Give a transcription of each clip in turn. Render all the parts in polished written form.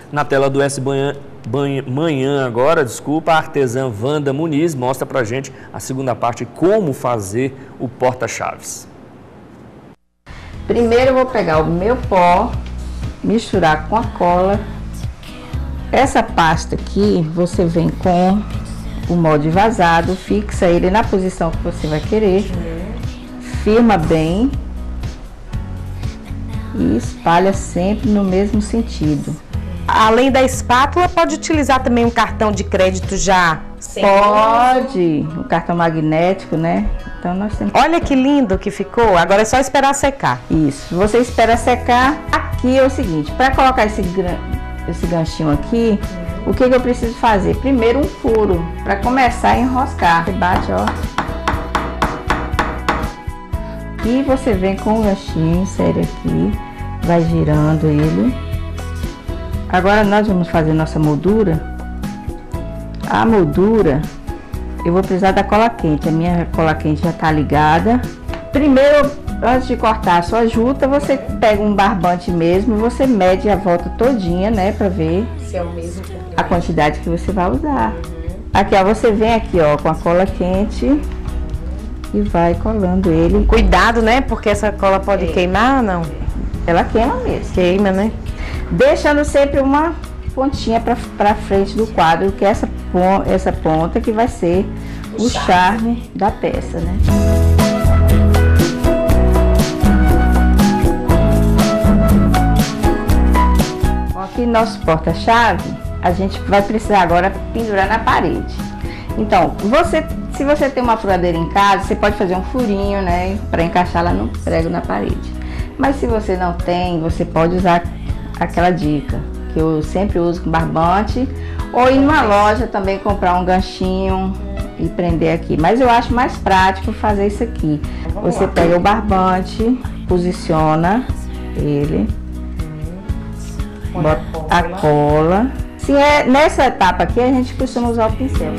Na tela do Manhã agora, a artesã Wanda Muniz mostra pra gente a segunda parte, como fazer o porta-chaves. Primeiro eu vou pegar o meu pó, misturar com a cola. Essa pasta aqui, você vem com o molde vazado, fixa ele na posição que você vai querer, firma bem e espalha sempre no mesmo sentido. Além da espátula, pode utilizar também um cartão de crédito já? Pode, o cartão magnético, né? Então nós temos... Olha que lindo que ficou, agora é só esperar secar. Isso, você espera secar. Aqui é o seguinte, para colocar esse ganchinho aqui, o que eu preciso fazer? Primeiro um furo, para começar a enroscar. Você bate, ó. E você vem com o ganchinho, insere aqui, vai girando ele. Agora nós vamos fazer nossa moldura. A moldura, eu vou precisar da cola quente. A minha cola quente já tá ligada. Primeiro, antes de cortar a sua juta, você pega um barbante mesmo e você mede a volta todinha, né, pra ver se é o mesmo a quantidade que você vai usar. Aqui, ó, você vem aqui, ó, com a cola quente e vai colando ele. Cuidado, né, porque essa cola pode queimar, não? Ela queima mesmo. Queima, né? Deixando sempre uma pontinha pra frente do quadro, que é essa ponta que vai ser o charme da peça, né? Aqui nosso porta-chave, a gente vai precisar agora pendurar na parede. Então, se você tem uma furadeira em casa, você pode fazer um furinho, né, para encaixar lá no prego na parede. Mas se você não tem, você pode usar aquela dica que eu sempre uso com barbante, ou ir numa loja também comprar um ganchinho e prender aqui. Mas eu acho mais prático fazer isso aqui. Você pega o barbante, posiciona ele, bota a cola. Se é nessa etapa aqui, a gente costuma usar o pincel.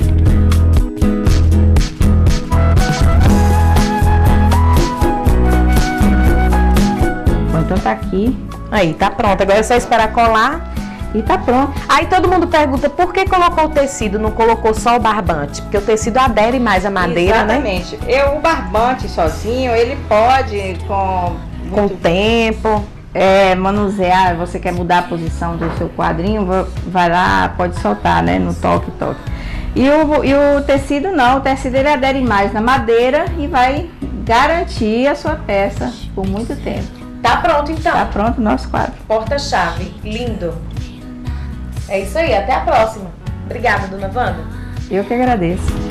Então tá aqui. Aí, tá pronto. Agora é só esperar colar e tá pronto. Aí todo mundo pergunta por que colocou o tecido, não colocou só o barbante? Porque o tecido adere mais à madeira, exatamente, né? O barbante sozinho, ele pode, com o tempo, manusear. Você quer mudar a posição do seu quadrinho, vai lá, pode soltar, né? No toque. E o tecido não, o tecido ele adere mais na madeira e vai garantir a sua peça por muito tempo. Tá pronto então? Tá pronto o nosso quadro. Porta-chave, lindo. É isso aí, até a próxima. Obrigada, dona Wanda. Eu que agradeço.